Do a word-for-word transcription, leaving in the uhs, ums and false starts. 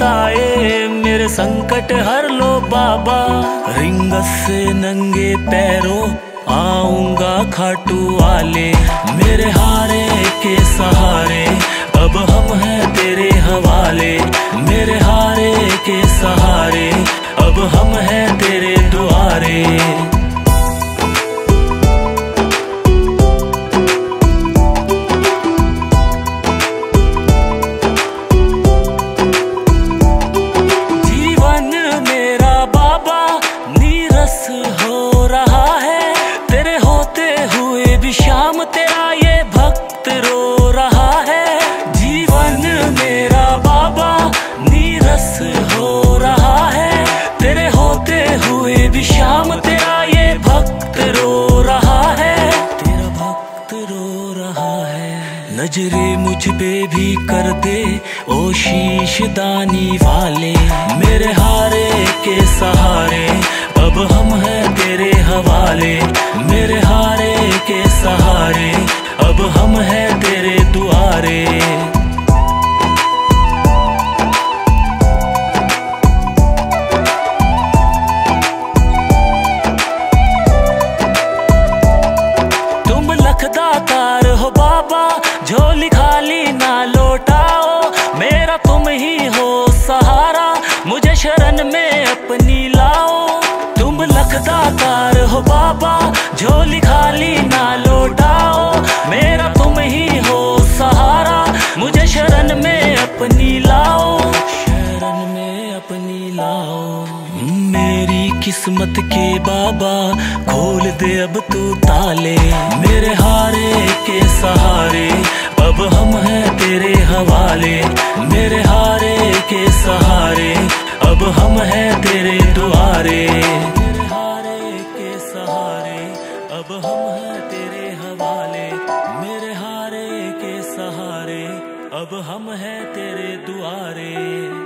गाए, मेरे संकट हर लो बाबा। रिंगस से नंगे पैरों आऊंगा खाटू वाले, मेरे हारे के सहारे अब हम हैं तेरे हवाले। मेरे हारे के सहारे अब हम हैं तेरे दुआरे। जीवन मेरा बाबा नीरस हो रहा है, तेरे होते हुए भी शाम तेरा ये भक्त रो रहा है। जीवन मेरा बाबा नीरस हो रहा है, तेरे होते हुए भी शाम तेरा ये भक्त रो रहा है। तेरा भक्त रो रहा है। नजरे मुझ पे भी कर दे ओ शीश दानी वाले, मेरे हारे के सहारे अब हम हैं तेरे हवाले। मेरे हारे के सहारे अब हम हैं तेरे दुआरे। तुम लखदातार हो बाबा, झोली खाली ना लौटाओ, मेरा तुम ही हो सहारा, मुझे शरण में अपनी लाओ। तुम लखदातार हो बाबा, झोली खाली ना लौटाओ, मेरा तुम ही हो सहारा, मुझे शरण में अपनी लाओ। शरण में अपनी लाओ। मेरी किस्मत के बाबा खोल दे अब तू ताले, मेरे हारे के सहारे अब हम हैं तेरे हवाले। मेरे हारे के सहारे अब हम हैं तेरे दुआरे। मेरे हारे के सहारे अब हम हैं तेरे हवाले। मेरे हारे के सहारे अब हम हैं तेरे दुआरे।